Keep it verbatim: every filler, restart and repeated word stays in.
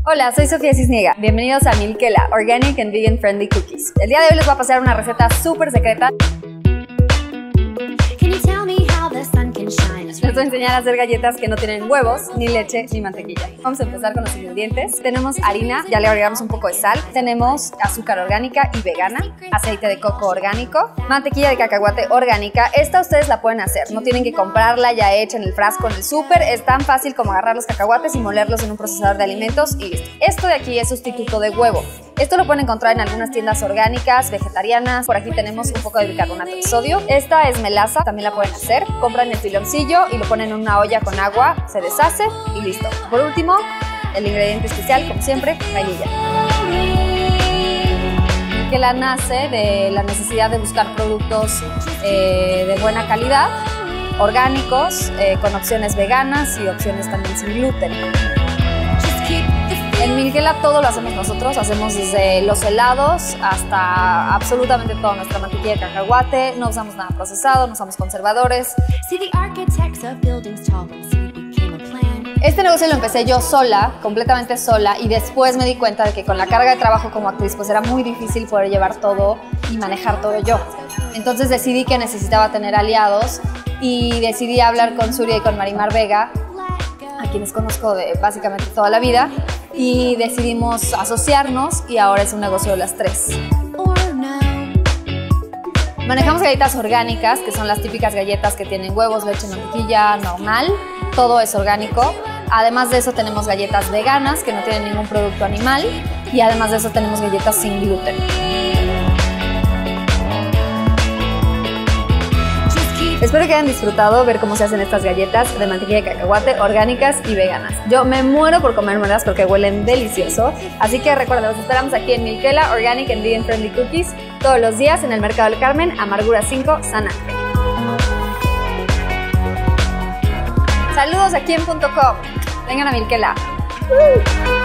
Hola, soy Sofía Cisniega. Bienvenidos a Milkela, Organic and Vegan Friendly Cookies. El día de hoy les voy a pasar una receta súper secreta. Les voy a enseñar a hacer galletas que no tienen huevos, ni leche, ni mantequilla. Vamos a empezar con los ingredientes. Tenemos harina, ya le agregamos un poco de sal. Tenemos azúcar orgánica y vegana, aceite de coco orgánico, mantequilla de cacahuate orgánica. Esta ustedes la pueden hacer, no tienen que comprarla ya hecha en el frasco en el súper. Es tan fácil como agarrar los cacahuates y molerlos en un procesador de alimentos y listo. Esto de aquí es sustituto de huevo. Esto lo pueden encontrar en algunas tiendas orgánicas, vegetarianas. Por aquí tenemos un poco de bicarbonato de sodio. Esta es melaza, también la pueden hacer. Compran el piloncillo y lo ponen en una olla con agua, se deshace y listo. Por último, el ingrediente especial, como siempre, vainilla. Que la nace de la necesidad de buscar productos eh, de buena calidad, orgánicos, eh, con opciones veganas y opciones también sin gluten. En Milkela todo lo hacemos nosotros, hacemos desde los helados hasta absolutamente toda nuestra mantequilla de cacahuate, no usamos nada procesado, no usamos conservadores. Este negocio lo empecé yo sola, completamente sola, y después me di cuenta de que con la carga de trabajo como actriz pues era muy difícil poder llevar todo y manejar todo yo. Entonces decidí que necesitaba tener aliados y decidí hablar con Surya y con Marimar Vega, a quienes conozco de básicamente toda la vida, y decidimos asociarnos y ahora es un negocio de las tres. Manejamos galletas orgánicas, que son las típicas galletas que tienen huevos, leche, mantequilla, normal, todo es orgánico. Además de eso tenemos galletas veganas que no tienen ningún producto animal y además de eso tenemos galletas sin gluten. Espero que hayan disfrutado ver cómo se hacen estas galletas de mantequilla de cacahuate orgánicas y veganas. Yo me muero por comérmelas porque huelen delicioso. Así que recuerden, los esperamos aquí en Milkela, Organic and Vegan Friendly Cookies, todos los días en el Mercado del Carmen, Amargura cinco, San Ángel. Saludos aquí en punto com. Vengan a Milkela. Uh.